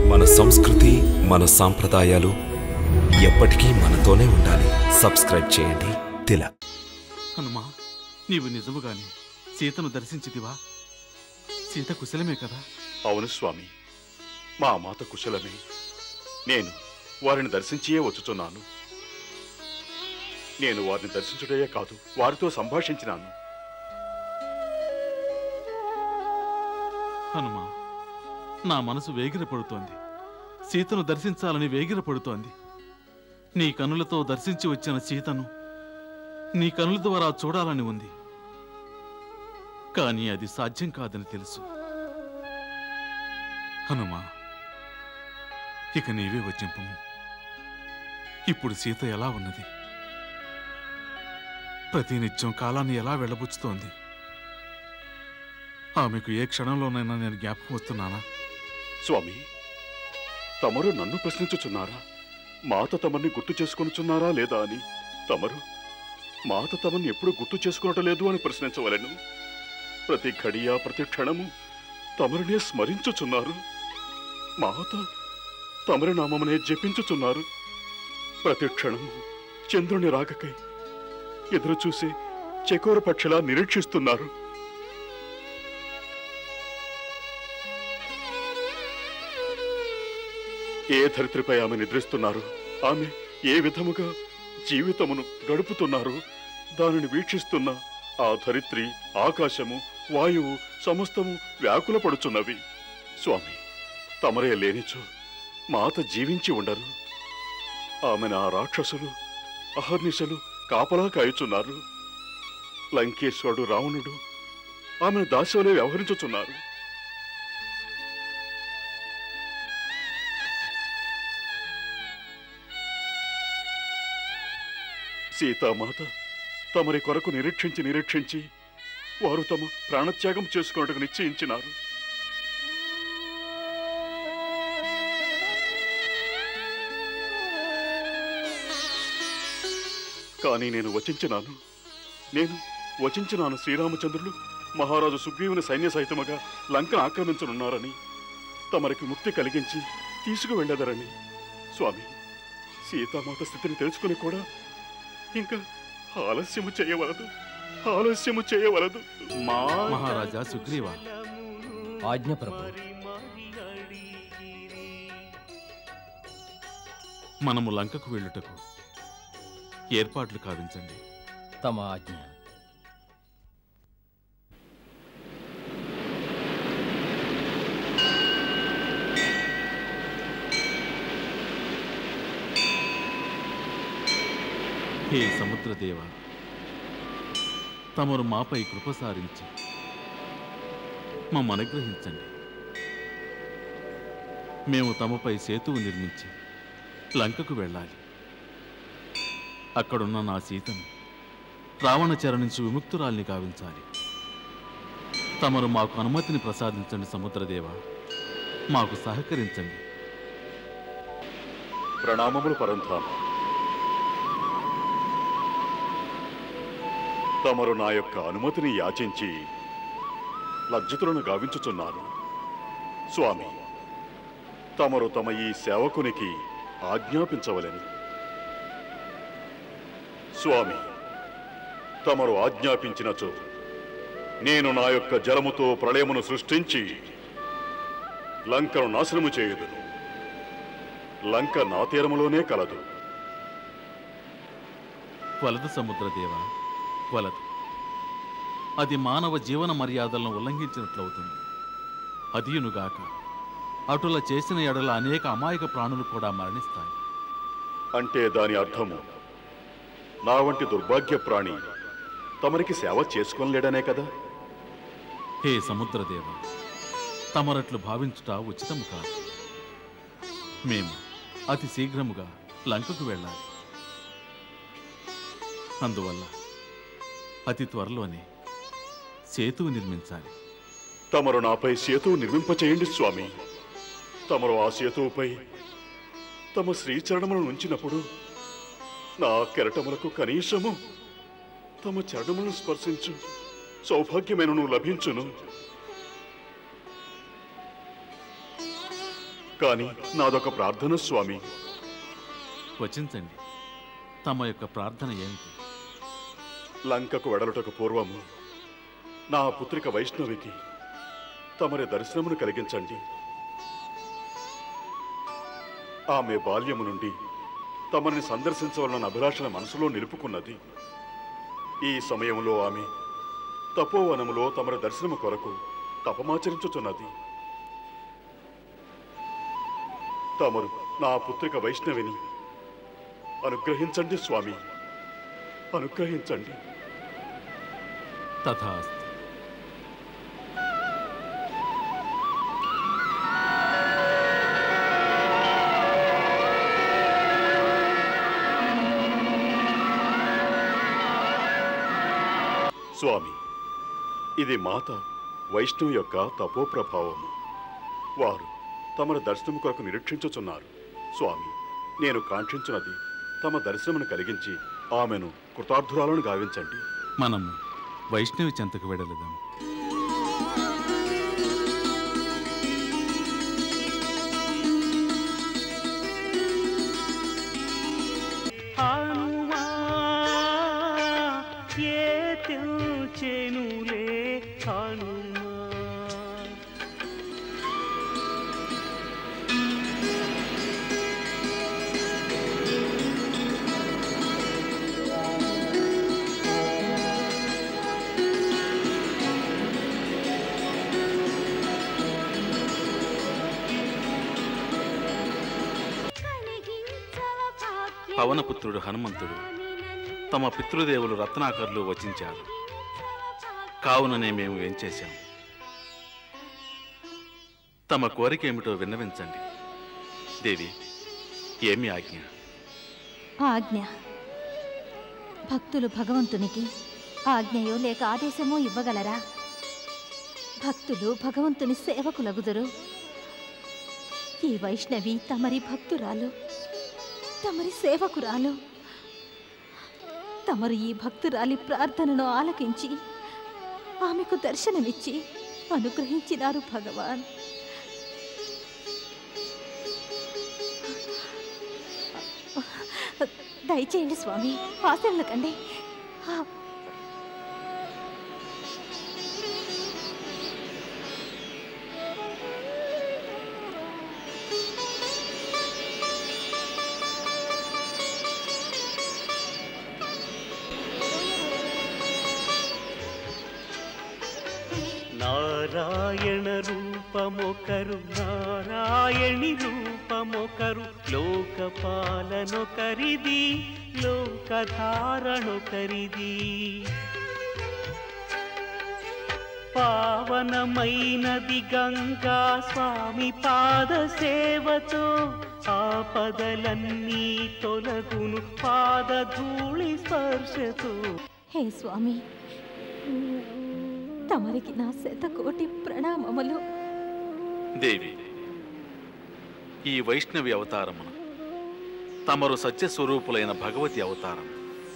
మన సంస్కృతి, మన సాంప్రదాయాలు ఎప్పటికీ మనతోనే ఉండాలి. సబ్స్క్రైబ్ చేయండి తిలక్. హనుమా, నీవు నిజముగానే సీతను దర్శించితివా? సీత కుశలమే కదా? అవును స్వామి, మా మాత కుశలమే. నేను వారిని దర్శించియే వచ్చుచున్నాను. నేను వారిని దర్శించుడే కాదు, వారితో సంభాషించినాను. హనుమా, నా మనసు వేగిరపడుతోంది. సీతను దర్శించాలని వేగిరపడుతోంది. నీ కనులతో దర్శించి వచ్చిన సీతను నీ కనుల ద్వారా చూడాలని ఉంది. కానీ అది సాధ్యం కాదని తెలుసు. హనుమా, ఇక నీవే వచ్చింపము. ఇప్పుడు సీత ఎలా ఉన్నది? ప్రతినిత్యం కాలాన్ని ఎలా వెళ్ళబుచ్చుతోంది? ఆమెకు ఏ క్షణంలోనైనా నేను జ్ఞాపకం వస్తున్నానా? స్వామి, తమరు నన్ను ప్రశ్నించుచున్నారా? మాత తమని గుర్తు చేసుకొనుచున్నారా లేదా అని? తమరు మాత తమని ఎప్పుడు గుర్తు చేసుకునటం లేదు అని ప్రశ్నించవలెను. ప్రతి ఘడియ ప్రతి క్షణము తమరినే స్మరించుచున్నారు. మాత తమరి నామమునే జపించుచున్నారు. ప్రతి క్షణము చంద్రుని రాకకై ఎదురు చూసి చకోర పక్షిలా నిరీక్షిస్తున్నారు. ఏ ధరిత్రిపై ఆమె నిద్రిస్తున్నారు, ఆమె ఏ విధముగా జీవితమును గడుపుతున్నారు, దానిని వీక్షిస్తున్న ఆ ధరిత్రి, ఆకాశము, వాయువు సమస్తము వ్యాకుల పడుచున్నవి. స్వామి, తమరే లేనిచో మాత జీవించి ఉండరు. ఆమెను ఆ రాక్షసులు అహర్నిశలు కాపలా కాయుచున్నారు. లంకేశ్వరుడు రావణుడు ఆమెను దాస్యంలో వ్యవహరించుచున్నారు. సీతామాత తమరి కొరకు నిరీక్షించి వారు తమ ప్రాణత్యాగం చేసుకున్నట్టుకు నిశ్చయించినారు. కానీ నేను వచించినాను శ్రీరామచంద్రులు మహారాజు సుగ్రీవుని సైన్య సహితముగా లంకను ఆక్రమించనున్నారని, తమరికి ముక్తి కలిగించి తీసుకువెళ్ళదరని. స్వామి, సీతామాత స్థితిని తెలుసుకుని కూడా ఇంకా ఆలస్యము చేయవలదు. మహారాజా సుగ్రీవా, ఆజ్ఞ ప్రభు. మనము లంకకు వెళ్ళుటకు ఏర్పాట్లు కావించండి. తమ ఆజ్ఞ. హే సముద్రదేవ, తమరు మాపై కృప సారించి మమ్మ అనుగ్రహించండి. మేము తమపై సేతువు నిర్మించి లంకకు వెళ్ళాలి. అక్కడున్న నా సీతను రావణ చెర నుంచి విముక్తురాల్ని గావించాలి. తమరు మాకు అనుమతిని ప్రసాదించండి సముద్రదేవ, మాకు సహకరించండి. ప్రణామములు పరంధామ. తమరు నా యొక్క అనుమతిని యాచించి లజ్జితులను గావించుచున్నారు. స్వామి, తమరు తమ ఈ సేవకునికి ఆజ్ఞాపించవలెను. స్వామి, తమరు ఆజ్ఞాపించినచో నేను నా యొక్క జలముతో ప్రళయమును సృష్టించి లంకను నాశనము చేయుదును. లంక నా తీరములోనే కలదు. వలదు సముద్రదేవ, వలదు. అది మానవ జీవన మర్యాదలను ఉల్లంఘించినట్లవుతుంది. అదియునుగాక అటుల చేసిన ఎడల అనేక అమాయక ప్రాణులు కూడా మరణిస్తాయి. అంటే దాని అర్థము నా వంటి దుర్భాగ్య ప్రాణి తమరికి సేవ చేసుకోలేడనే కదా? హే సముద్రదేవ, తమరట్లు భావించుట ఉచితము కాదు. మేము అతి శీఘ్రముగా లంకకు వెళ్ళాలి. అందువల్ల అతి త్వరలోనే సేతువు నిర్మించాలి. తమరు నాపై సేతువు నిర్మింపచేయండి స్వామి. తమరు ఆ సేతువుపై తమ శ్రీచరణములను ఉంచినప్పుడు నా కెరటములకు కనీసము తమ చరణములను స్పర్శించు సౌభాగ్యమైనను లభించును. కానీ నాదొక ప్రార్థన స్వామి. వచించండి, తమ యొక్క ప్రార్థన ఏమిటి? లంకకు వెడలుటకు పూర్వము నా పుత్రిక వైష్ణవికి తమరి దర్శనమును కలిగించండి. ఆమె బాల్యము నుండి తమని సందర్శించవలన అభిలాషణ మనసులో నిలుపుకున్నది. ఈ సమయంలో ఆమె తపోవనములో తమరి దర్శనము కొరకు తపమాచరించుచున్నది. తమరు నా పుత్రిక వైష్ణవిని అనుగ్రహించండి స్వామి, అనుగ్రహించండి. తథాస్తు. స్వామి, ఇది మాత వైష్ణవి యొక్క తపో ప్రభావము. వారు తమ దర్శనము కొరకు నిరీక్షించుచున్నారు. స్వామి, నేను కాంక్షించున్నది తమ దర్శనమును కలిగించి ఆమెను కృతార్థురాలను గావించండి. మనం వైష్ణవి చెంతకు వెడలేదాం. పవనపుత్రుడు హనుమంతుడు తమ పితృదేవులు రత్నాకర్లు వచించారు. కావుననే మేము ఏం చేశాం? తమ కోరిక ఏమిటో విన్నవించండి. దేవి, ఏమి ఆజ్ఞ? ఆజ్ఞ. భక్తులు భగవంతునికి ఆజ్ఞయో లేక ఆదేశమో ఇవ్వగలరా? భక్తులు భగవంతుని సేవకులగుదురు. ఈ వైష్ణవి తమరి భక్తురాలు, తమరి సేవకురాలు. తమరు ఈ భక్తురాలి ప్రార్థనను ఆలకించి ఆమెకు దర్శనమిచ్చి అనుగ్రహించినారు భగవాన్. దయచేయండి స్వామి, ఆశలకండి. నారాయణ రూపమొకరు, నారాయణి రూపమొకరు, లోకపాలనొకరిది, లోకధారణొకరిది. పావనమైనది గంగా స్వామి పాద సేవతో, ఆపదలన్నీ తొలగును పాదధూళి స్పర్శతో. హే స్వామి, తమరికి నా శతకోటి ప్రణామములు. దేవి, ఈ వైష్ణవి అవతారమును తమరు సత్యస్వరూపులైన భగవతి అవతారం.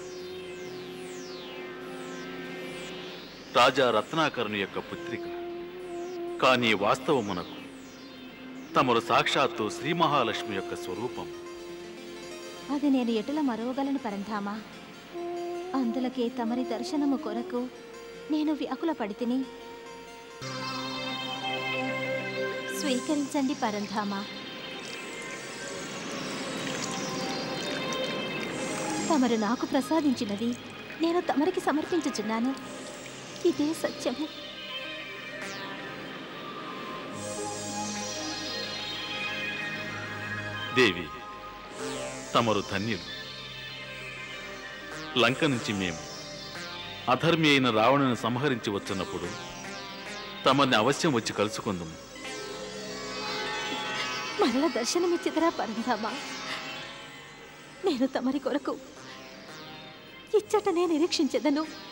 రాజా రత్నాకరుని యొక్క పుత్రిక. కానీ వాస్తవమునకు తమరు సాక్షాత్తు శ్రీ మహాలక్ష్మి యొక్క స్వరూపం. అది నేను ఎటుల మరవగలను పరంధామా? అందులకే తమరి దర్శనము కొరకు నేను వ్యాకుల పడితిని. స్వీకరించండి పరంధామా. తమరు నాకు ప్రసాదించినది నేను తమరికి సమర్పించుచున్నాను. ఇదే సత్యము. దేవి, తమరు ధన్యులు. లంక నుంచి మేము అధర్మి అయిన రావణుని సంహరించి వచ్చినప్పుడు తమని అవశ్యం వచ్చి కలుసుకుందాము. మరల దర్శనమిచ్చిదరా పరంధామా? నేను తమరి కొరకు ఇచ్చటనే నిరీక్షించెదను.